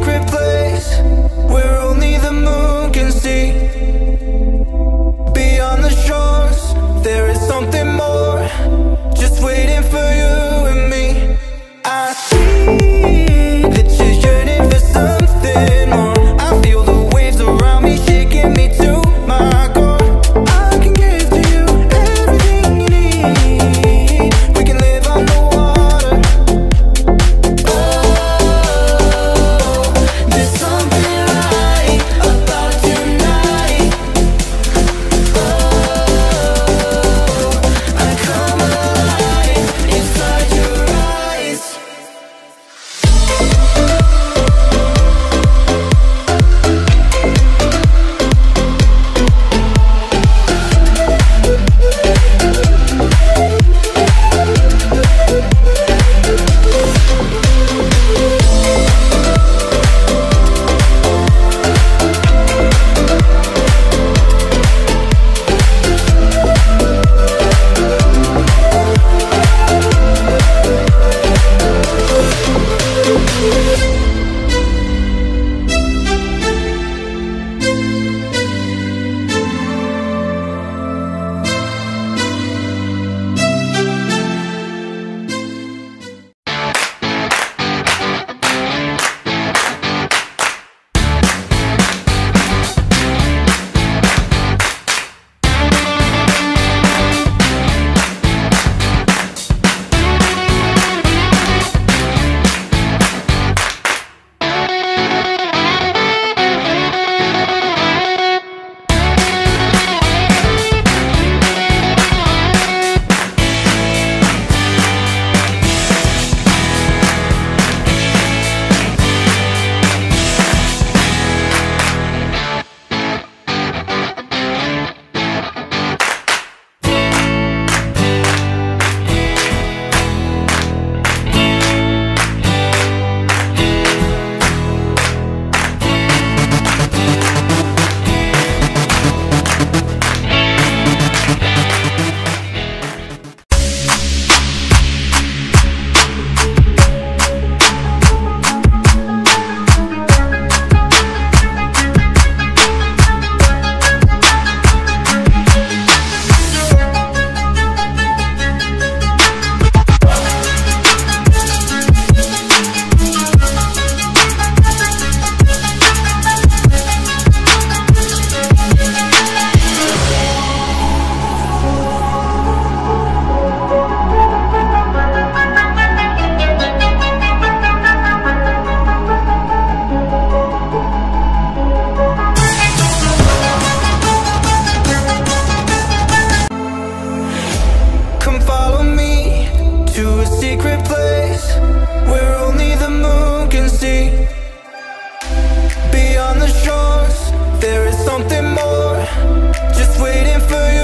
secret place where only the moon can see. Beyond the shores, there is something more, just waiting for you and me. I see that you're yearning for something more. I feel the waves around me shaking me to my core. I can give to you everything you need. We can live on the water. Oh, there's something right about tonight. Oh, I come alive inside your eyes. Come follow me to a secret place where only the moon can see. Beyond the shores, there is something more, just waiting for you.